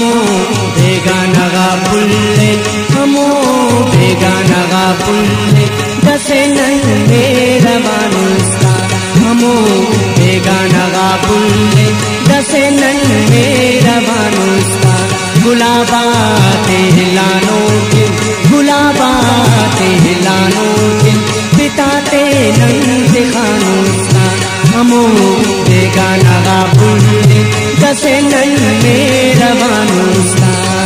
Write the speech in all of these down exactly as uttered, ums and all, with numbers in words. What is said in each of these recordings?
हमो बेगानगा पुल्ले हमो बेगानगा पुल्ले दसे नन्हे रवानुस्ता हमो बेगानगा पुल्ले दसे नन्हे रवानुस्ता गुलाबाते हिलानो के गुलाबाते हिलानो के पिताते नंद खानुस्ता हमो बेगानगा पुल्ले दसे नन्हे रवानुस्ता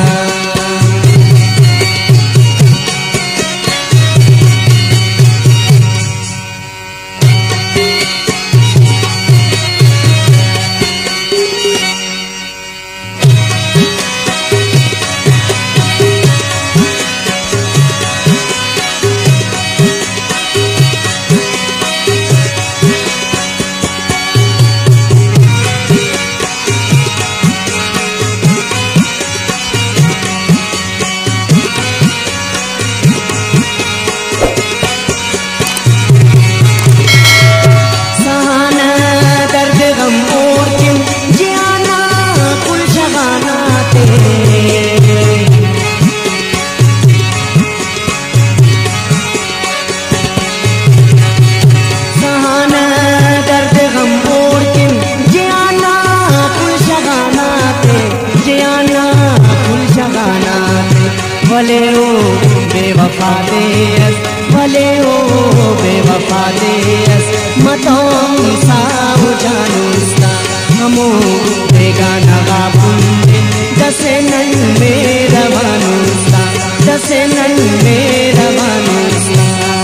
भले ओ बेवफा देस भले ओ बेवफा देस मतों साव जानुस्ता हमो बेगानगा पुल्ले दसे नन्हे रवानुस्ता दसे नन्हे रवानुस्ता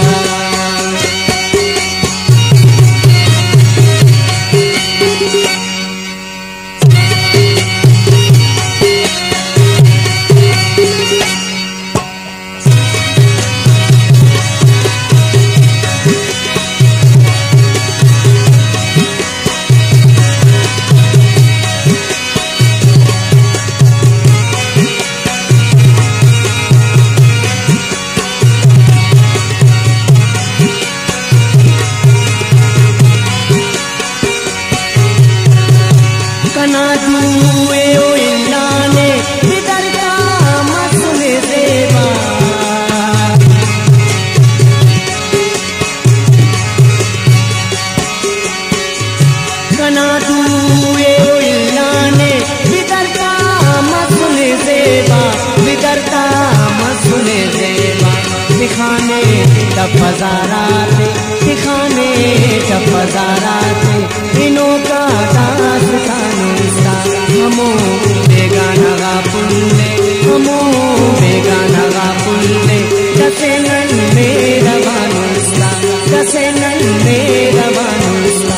कना दुए ओ इल्लाने बिदरता मसले देवा कना दुए ओ इल्लाने बिदरता मसले देवा बिदरता मसले देवा दिखाने तफजाराते दिखाने तफजाराते इनों का दास्तानुस्ता हमो बेगानगा पुल्ले हमो बेगानगा पुल्ले दसे नन्हे रवानुस्ता दसे नन्हे रवानुस्ता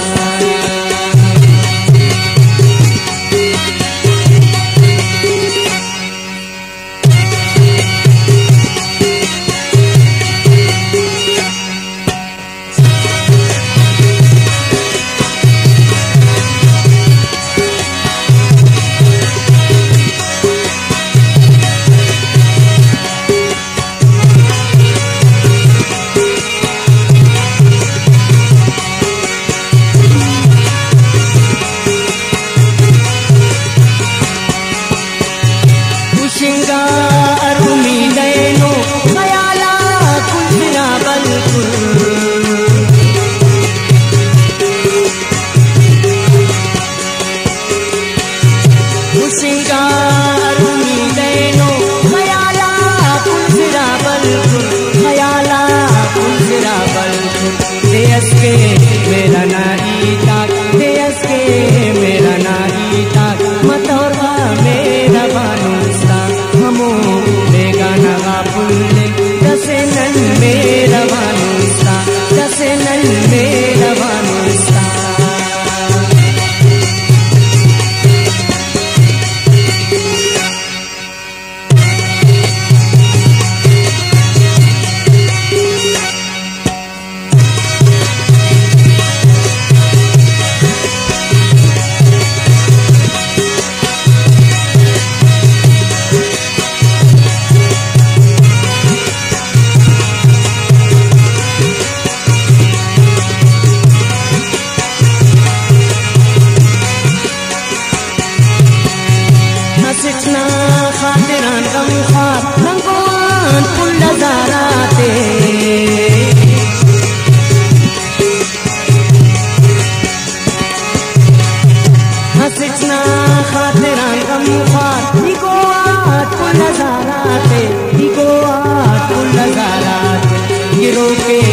रोके